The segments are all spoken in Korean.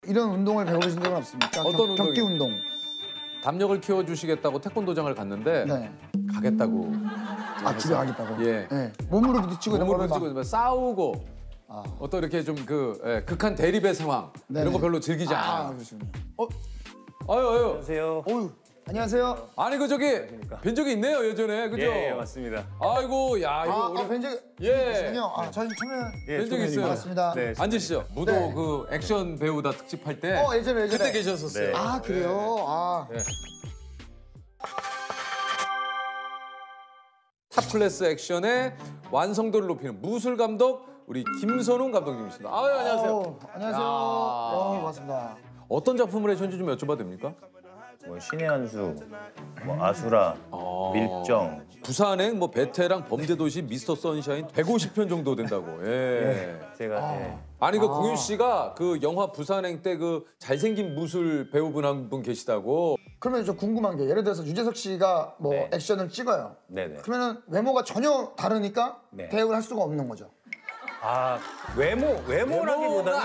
이런 운동을 배워보신 적은 없습니까? 어떤 격기 운동. 담력을 키워주시겠다고 태권도장을 갔는데 네. 가겠다고. 집에 가겠다고. 예. 네. 몸으로 부딪히고 이런 몸으로 거를 부딪히고 싸우고 어떤 이렇게 좀 극한 대립의 상황 이런 거 별로 즐기지 않아요. 그러시군요. 아유. 안녕하세요. 안녕하세요. 아니 그 저기 뵌 적이 있네요 예전에 그죠? 예, 맞습니다. 아이고 야 이거 우리 뵌 적이 예. 있으시군요. 저희 처음에 뵌 적이 있어요. 반갑습니다. 네. 앉으시죠. 무도 네. 그 액션 배우다 특집할 때 예전에. 그때 계셨었어요. 네. 그래요? 네. 탑 클래스 액션의 완성도를 높이는 무술 감독 우리 김선웅 감독님이십니다. 아유 안녕하세요. 안녕하세요. 야. 반갑습니다. 어떤 작품을 해주셨는지 좀 여쭤봐도 됩니까? 뭐 신의 한 수, 뭐 아수라, 밀정. 부산행, 뭐 베테랑, 범죄도시, 미스터 선샤인 150편 정도 된다고. 예. 제가 아니 그 공윤 씨가 그 영화 부산행 때 그 잘생긴 무술 배우분 한 분 계시다고. 그러면 저 궁금한 게 예를 들어서 유재석 씨가 뭐 네. 액션을 찍어요. 네네. 그러면 외모가 전혀 다르니까 네. 대응을 할 수가 없는 거죠. 외모라기보다는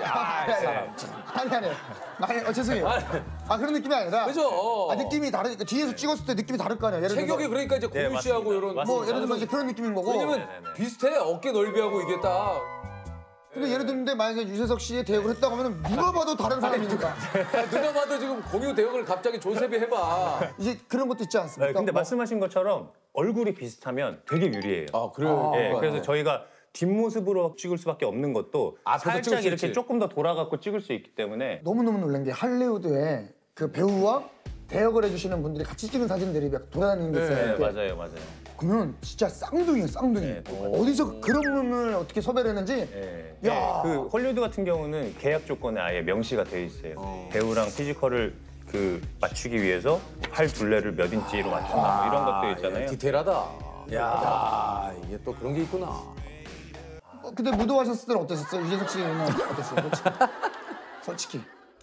아니 죄송해요. 그런 느낌이 아니라. 그죠? 느낌이 다르니까 뒤에서 찍었을 때 느낌이 다를 거 아니야. 예를 들어서 체격이 그러니까 이제 공윤 씨하고 맞습니다. 이런 맞습니다. 뭐 예를 들면 이제 그런 느낌인 거고. 왜냐면 네네네. 비슷해 어깨 넓이하고 이게 딱. 근데 예를 들는데 만약에 유재석 씨의 대역을 했다고 하면 누가 봐도 다른 사람이니까. 누가 봐도 지금 공유 대역을 갑자기 조셉이 해봐. 이제 그런 것도 있지 않습니까? 네, 근데 뭐 말씀하신 것처럼 얼굴이 비슷하면 되게 유리해요. 그래요? 예, 그래서 저희가 뒷모습으로 찍을 수밖에 없는 것도 앞에서 찍을 살짝 수 이렇게 있지. 조금 더 돌아갖고 찍을 수 있기 때문에 너무너무 놀란 게 할리우드에 그 배우와 대역을 해주시는 분들이 같이 찍은 사진들이 막 돌아다니는 게 있어요. 네, 맞아요. 그러면 진짜 쌍둥이에요, 쌍둥이. 네, 어디서 그런 분을 어떻게 섭외를 했는지. 예. 야. 그 헐리우드 같은 경우는 계약 조건에 아예 명시가 되어 있어요. 배우랑 피지컬을 맞추기 위해서 팔 둘레를 몇 인치로 맞춘다 뭐 이런 것도 있잖아요. 디테일하다. 야 이게 또 그런 게 있구나. 근데 무도하셨을 때는 어땠었어요? 유재석 씨는 어땠어요? 솔직히.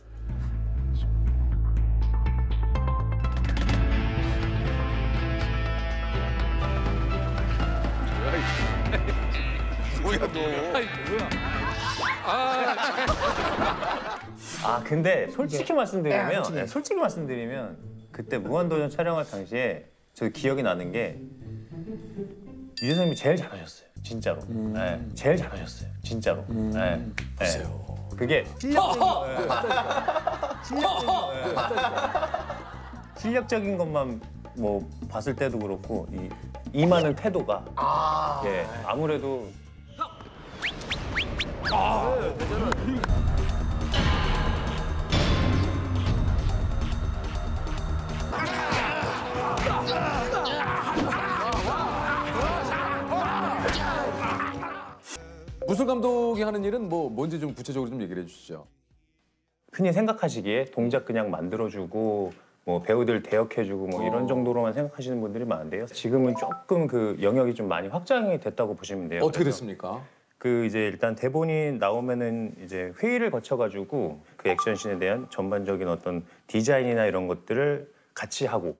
근데 솔직히 말씀드리면 솔직히. 솔직히 말씀드리면 그때 무한도전 촬영할 당시에 저 기억이 나는 게 유재석님이 제일 잘하셨어요. 진짜로. 네, 제일 잘하셨어요. 진짜로. 네. 보세요. 그게 실력적인 것만 뭐 봤을 때도 그렇고 임하는 태도가 예, 아무래도 무술 감독이 하는 일은 뭔지 좀 구체적으로 좀 얘기를 해주시죠. 흔히 생각하시기에 동작 그냥 만들어주고 뭐 배우들 대역해주고 뭐 이런 정도로만 생각하시는 분들이 많은데요. 지금은 조금 그 영역이 좀 많이 확장이 됐다고 보시면 돼요. 어떻게 그래서 됐습니까? 그 이제 일단 대본이 나오면은 이제 회의를 거쳐가지고 그 액션씬에 대한 전반적인 어떤 디자인이나 이런 것들을 같이 하고.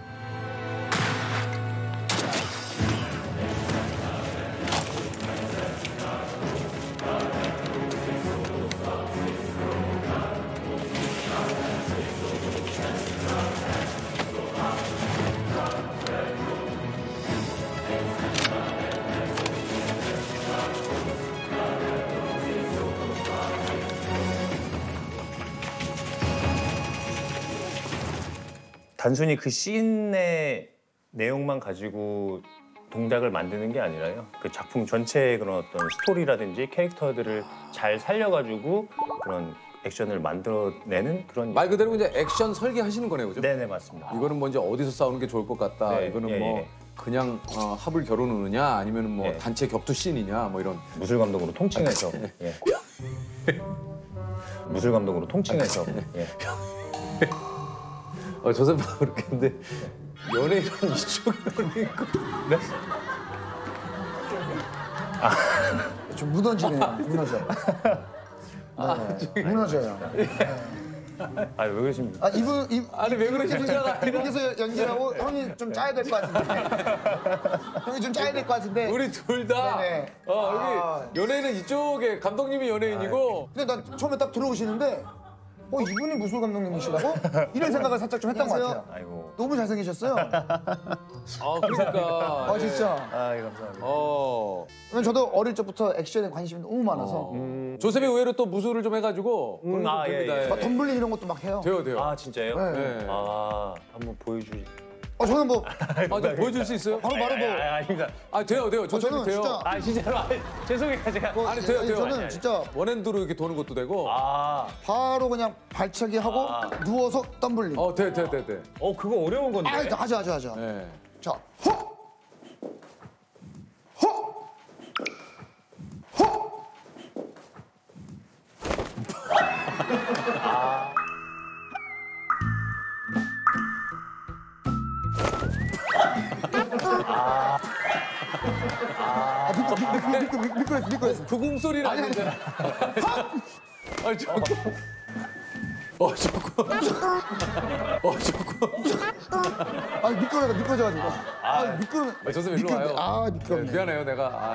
단순히 그 씬의 내용만 가지고 동작을 만드는 게 아니라요. 그 작품 전체의 그런 어떤 스토리라든지 캐릭터들을 잘 살려가지고 그런 액션을 만들어내는 그런. 말 그대로 이제 액션 설계하시는 거네요, 그죠? 네네 맞습니다. 이거는 뭐 이제 어디서 싸우는 게 좋을 것 같다. 네, 이거는 예, 뭐 예. 그냥 합을 겨루느냐 아니면 뭐 예. 단체 격투 씬이냐 뭐 이런. 무술 감독으로 통칭해서. 예. 무술 감독으로 통칭해서. 예. 조셉하고 그렇게 했는데 연예인은 이쪽으로 있고. 네? 좀 무너지네요. 무너져. 무너져요. 아니 왜 그러십니까? 아니 왜 그러십니까? 이분께서 연기하고 형이 좀 짜야 될 것 같은데. 형이 좀 짜야 될 것 같은데. 우리 둘 다 네네. 여기 연예인은 이쪽에 감독님이 연예인이고 근데 난 처음에 딱 들어오시는데 이분이 무술 감독님이시라고? 이런 생각을 살짝 좀 했던 것 같아요. 아이고. 너무 잘생기셨어요. 그러니까. 진짜. 아, 감사합니다. 왜냐면 저도 어릴 적부터 액션에 관심이 너무 많아서 조셉이 의외로 또 무술을 좀 해가지고 그런 거 예, 됩니다. 예. 막 덤블링 이런 것도 막 해요. 돼요. 아, 진짜요? 네. 아, 한번 보여주시. 저는 뭐 좀 보여줄 수 있어요? 바로 뭐 아닙니다. 돼요. 조셉이 저는 돼요. 진짜 아, 진짜로. 죄송해요, 제가. 아니, 돼요. 저는 진짜 원핸드로 이렇게 도는 것도 되고. 바로 그냥 발차기 하고 누워서 덤블링. 돼. 그거 어려운 건데. 하자. 네. 자, 헉! 헉! 헉! 미끄러졌어. 구금 소리는 아닌데. 아니 조금. 미끄러져가지고. 미끄러. 조셉 일로 와요. 미끄럽네. 미안해요, 내가.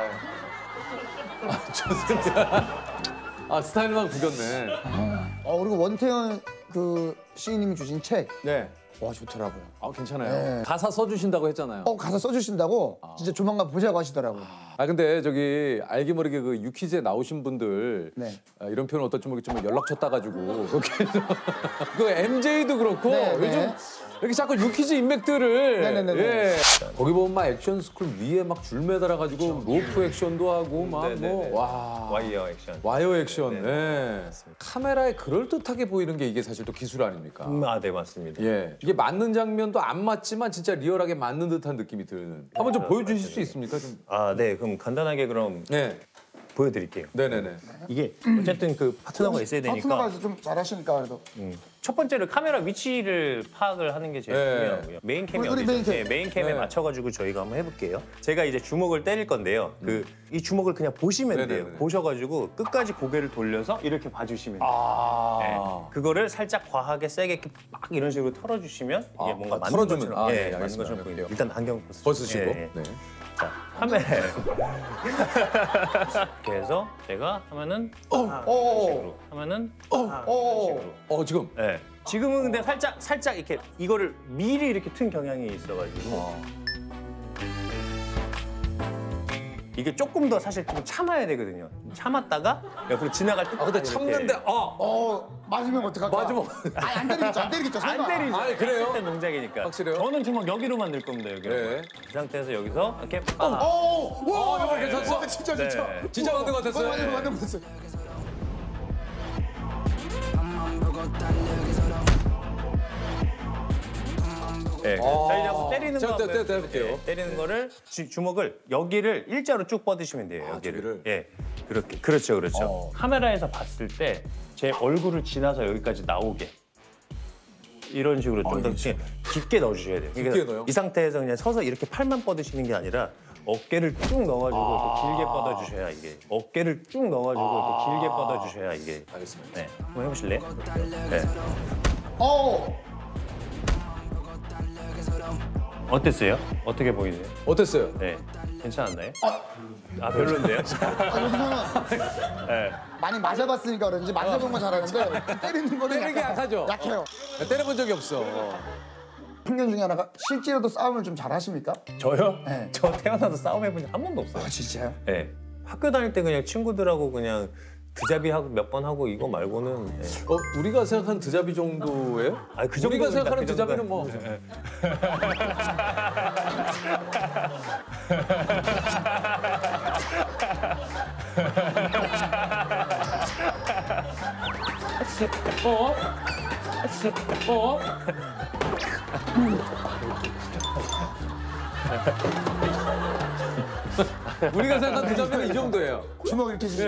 조셉. 스타일만 구겼네. 그리고 원태현 그 시인님이 주신 책. 네. 와, 좋더라고요. 괜찮아요. 네. 가사 써주신다고 했잖아요. 가사 써주신다고 진짜 조만간 보자고 하시더라고요. 근데 저기 알게 모르게 그 유퀴즈에 나오신 분들 네. 이런 표현 어떨지 모르겠지만 연락처 따가지고 그 MJ도 그렇고 네, 요즘 네. 이렇게 자꾸 유퀴즈 인맥들을 네네네네. 예. 거기 보면 막 액션 스쿨 위에 막 줄 매달아가지고 로프 액션도 하고 막 네네네. 와 와이어 액션. 와이어 액션. 네네. 네. 카메라에 그럴 듯하게 보이는 게 이게 사실 또 기술 아닙니까? 네, 맞습니다. 예. 이게 맞는 장면도 안 맞지만 진짜 리얼하게 맞는 듯한 느낌이 드는. 한번 좀 보여주실 수 있습니까? 좀. 네, 그럼 간단하게 그럼 네. 보여드릴게요. 네네네. 이게 어쨌든 그 파트너가 있어야 되니까 파트너가 좀 잘하시니까 그래도. 첫 번째로 카메라 위치를 파악을 하는 게 제일 네. 중요하고요. 메인 캠이 우리 어디죠? 메인 캠. 네, 메인 캠에 네. 맞춰가지고 저희가 한번 해볼게요. 제가 이제 주먹을 때릴 건데요. 이 주먹을 그냥 보시면 돼요. 네네네. 보셔가지고 끝까지 고개를 돌려서 이렇게 봐주시면 돼요. 네. 그거를 살짝 과하게 세게 이렇게 막 이런 식으로 털어주시면 이게 뭔가 맞는 털어주면. 것처럼, 네, 맞는 알겠습니다. 것처럼 보여요. 해볼게요. 일단 안경 벗으시고. 예, 예. 네. 자, 카메라에 이렇게 해서 제가 하면은 이런 식으로 하면은 이런 식으로. 지금. 네. 지금은 근데 살짝 이렇게 이거를 미리 이렇게 튼 경향이 있어가지고 이게 조금 더 사실 좀 참아야 되거든요. 참았다가 옆으로 지나갈 때 근데 이렇게. 참는데 맞으면 어떡할까? 맞으면 안 때리겠죠. 안 설마. 때리죠. 아니, 그래요? 때 동작이니까. 확실해요? 저는 주먹 여기로만 들 겁니다. 여기로. 네. 이 상태에서 여기서 이렇게 이거 괜찮았어? 진짜. 네. 진짜 맞는 것 같았어요. 맞는 것 같았어요. 네. 자, 이제 한번 때리는 자, 거 한번 때려볼게요. 네, 때리는 거를 주먹을 여기를 일자로 쭉 뻗으시면 돼요. 여기를. 저기를? 예. 그렇게. 그렇죠. 카메라에서 봤을 때 제 얼굴을 지나서 여기까지 나오게. 이런 식으로 좀 더 깊게 넣어주셔야 돼요. 깊게 넣어요? 이 상태에서 그냥 서서 이렇게 팔만 뻗으시는 게 아니라 어깨를 쭉 넣어가지고 이렇게 길게 뻗어주셔야 이게 어깨를 쭉 넣어가지고 이렇게 길게 뻗어주셔야 이게 알겠습니다. 네, 한번 해보실래요? 네. 어땠어요? 어떻게 보이세요? 어땠어요? 네, 괜찮았나요? 별론데요? 여기서는 네. 많이 맞아봤으니까 그런지 맞아본 건 잘하는데 때리는 거는 때리는 게 약하죠? 약해요. 때려본 적이 없어. 편견 중에 하나가 실제로도 싸움을 좀 잘하십니까? 저요? 네. 저 태어나서 싸움 해본 적 한 번도 없어요. 진짜요? 네. 학교 다닐 때 그냥 친구들하고 그냥 드자비 하고 몇 번 하고 이거 말고는 네. 우리가 생각하는 드자비 정도예요? 그 우리가 정도는 생각하는 그 드자비는 정도는- 뭐 우리가 생각하는 드자비는 이 정도예요. 주먹 이렇게 주세요.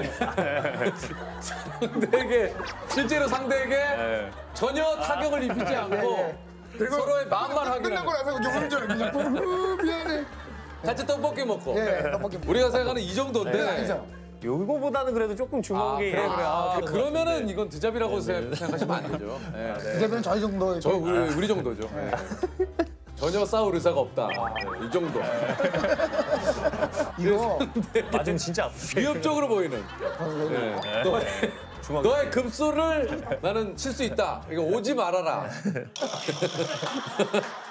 상대에게 실제로 상대에게 네. 전혀 타격을 입히지 않고 서로의 마음만 끝나고 확인하는. 나서 용을 그냥 미안해. 같이 떡볶이 먹고. 떡볶이. 우리가 생각하는 이 정도인데. 아니죠. 요거보다는 그래도 조금 주먹이 그래. 그러면은 이건 드자비라고 생각하시면 안 되죠. 네. 이제는 저희 정도. 우리 정도죠. 네. 전혀 싸울 의사가 없다. 네, 이 정도. 이거 맞으면 진짜 아프세요. 위협적으로 보이는. 네. 또 너의 급소를 나는 칠 수 있다. 이거 오지 말아라.